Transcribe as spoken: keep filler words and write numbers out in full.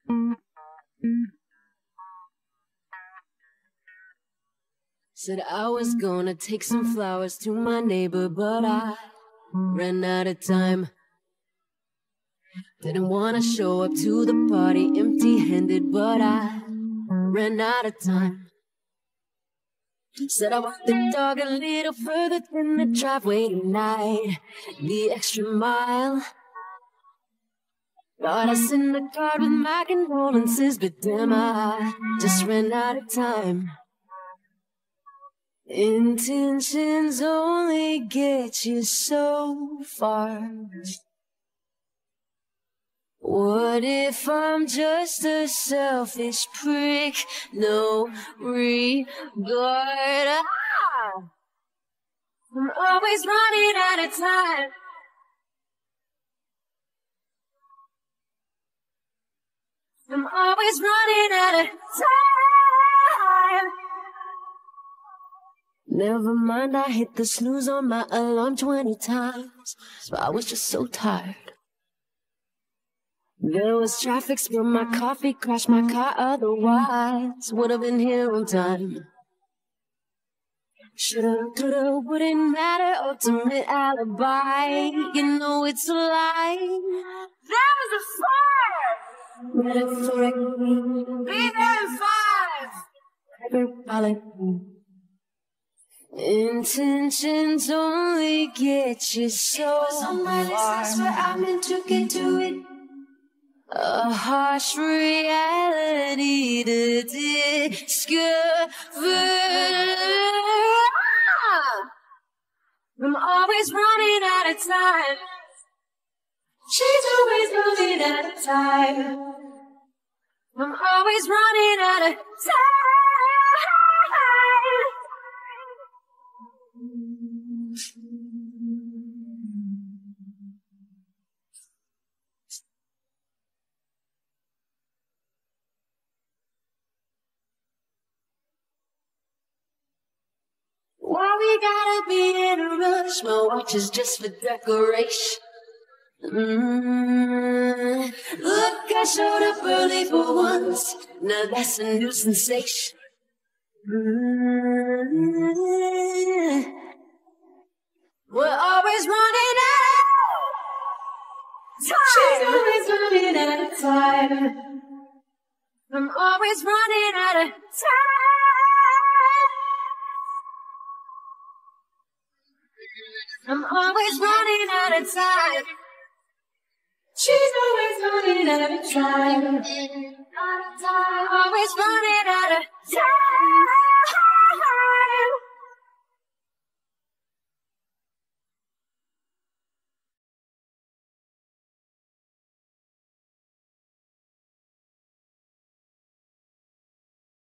Said I was gonna take some flowers to my neighbor, but I ran out of time. Didn't wanna show up to the party empty-handed, but I ran out of time. Said I walked the dog a little further than the driveway tonight, the extra mile. Thought I sent a card with my condolences, but damn, I just ran out of time. Intentions only get you so far. What if I'm just a selfish prick? No regard. Ah! I'm always running out of time. I'm always running out of time. Never mind, I hit the snooze on my alarm twenty times, so I was just so tired. There was traffic, spilled my coffee, crashed my car, otherwise would have been here on time. Shoulda, coulda, wouldn't matter, ultimate alibi. You know it's a lie. That was a fire! Metaphorically, be there in five! Hyperbolic. Intentions only get you so far. On my list, that's where I meant to get to it. A harsh reality to discover. I'm always running out of time. She's always running out of time. I'm always running out of time. Why we gotta be in a rush? My watch is just for decoration. Mm. Look, I showed up early for once. Now that's a new sensation. Mm. We're always running out of time. She's always running out of time. I'm always running out of time. I'm always running out of time. She's always running out of time. Always running out of time.